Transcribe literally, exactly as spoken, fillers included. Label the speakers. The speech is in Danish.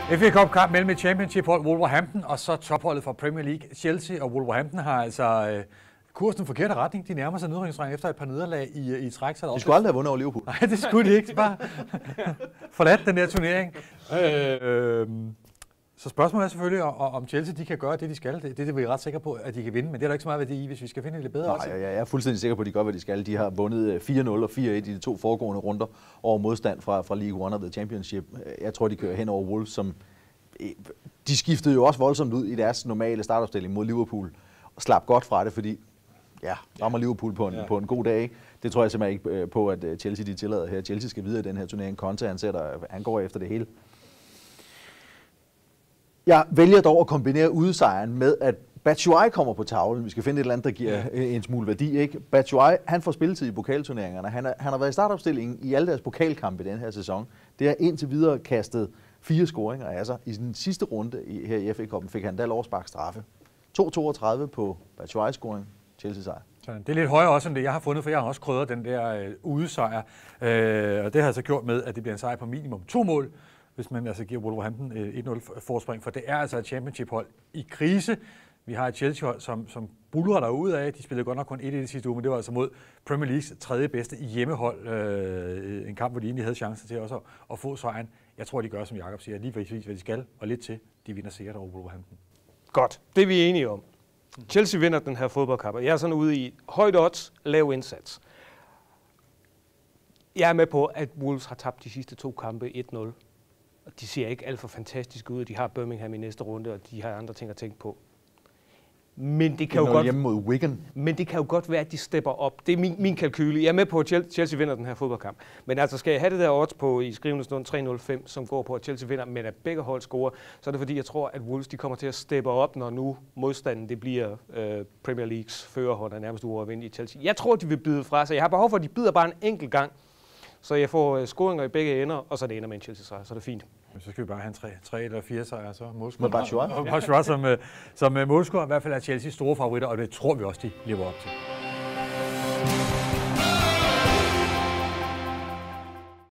Speaker 1: F A Cup kamp mellem et championship-hold Wolverhampton og så topholdet fra Premier League. Chelsea og Wolverhampton har altså øh, kursen forkerte retning. De nærmer sig nedrykningsstregen efter et par nederlag i, i træk. Så
Speaker 2: de skulle aldrig have vundet over Liverpool.
Speaker 1: Nej, det skulle de ikke. Bare forladt den der turnering. Øh, øh, så spørgsmålet er selvfølgelig, om Chelsea de kan gøre det, de skal. Det, det er vi ret sikre på, at de kan vinde. Men det er der ikke så meget værdi i, hvis vi skal finde det lidt bedre.
Speaker 2: Nej,
Speaker 1: også.
Speaker 2: jeg er fuldstændig sikker på, at de gør, hvad de skal. De har vundet fire nul og fire et i de to foregående runder over modstand fra, fra League One og The Championship. Jeg tror, de kører hen over Wolves, som de skiftede jo også voldsomt ud i deres normale startopstilling mod Liverpool og slap godt fra det, fordi ja, rammer Liverpool på en, ja. på en god dag. Ikke? Det tror jeg simpelthen ikke på, at Chelsea de tillader her. Chelsea skal videre i den her turnering. Conte, han, sætter, han går efter det hele. Jeg vælger dog at kombinere udesejren med, at Batshuayi kommer på tavlen. Vi skal finde et eller andet, der giver ja. en smule værdi. Ikke? Batshuayi, han får spilletid i pokalturneringerne. Han, er, han har været i startopstillingen i alle deres pokalkampe i den her sæson. Det har indtil videre kastet fire scoringer af sig. I den sidste runde i, her i F A Cup'en fik han da lov at sparke straffe. to komma toogtredive på Batshuayi-scoring. Chelsea-sejr.
Speaker 1: Det er lidt højere også, end det jeg har fundet, for jeg har også krydret den der øh, udesejr. Øh, og det har altså gjort med, at det bliver en sejr på minimum to mål, hvis man altså giver Wolverhampton øh, et nul forspring, for det er altså et championship-hold i krise. Vi har et Chelsea-hold, som, som bulrer derude af. De spillede godt nok kun et i det sidste uge, men det var altså mod Premier Leagues tredje bedste hjemmehold. Øh, en kamp, hvor de egentlig havde chancer til også at, at få sejren. Jeg tror, de gør, som Jakob siger, lige præcis, hvad de skal, og lidt til. De vinder sikkert over Wolverhampton.
Speaker 3: Godt, det er vi enige om. Chelsea vinder den her fodboldkamp. Jeg er sådan ude i højt odds, lav indsats. Jeg er med på, at Wolves har tabt de sidste to kampe et nul. De ser ikke alt for fantastisk ud. De har Birmingham i næste runde, og de har andre ting at tænke på. Men det kan, jo godt,
Speaker 2: hjemme mod Wigan.
Speaker 3: men det kan jo godt være, at de stepper op. Det er min, min kalkyle. Jeg er med på, at Chelsea vinder den her fodboldkamp. Men altså, skal jeg have det der odds på i skrivende stund tre nul fem, som går på, at Chelsea vinder, men at begge hold scorer, så er det fordi, jeg tror, at Wolves de kommer til at steppe op, når nu modstanden det bliver øh, Premier Leagues førerhold, der nærmest uovervindeligt i Chelsea. Jeg tror, de vil byde fra sig. Jeg har behov for, at de byder bare en enkelt gang, så jeg får øh, scoringer i begge ender, og så det ender med en Chelsea-sejr, så er det fint.
Speaker 1: Så skal vi bare have en tre, tre eller fire sejre, så målscorer.
Speaker 2: Med Batshuayi.
Speaker 1: Batshuayi som, som målscorer. I hvert fald er Chelsea store favoritter, og det tror vi også, de lever op til.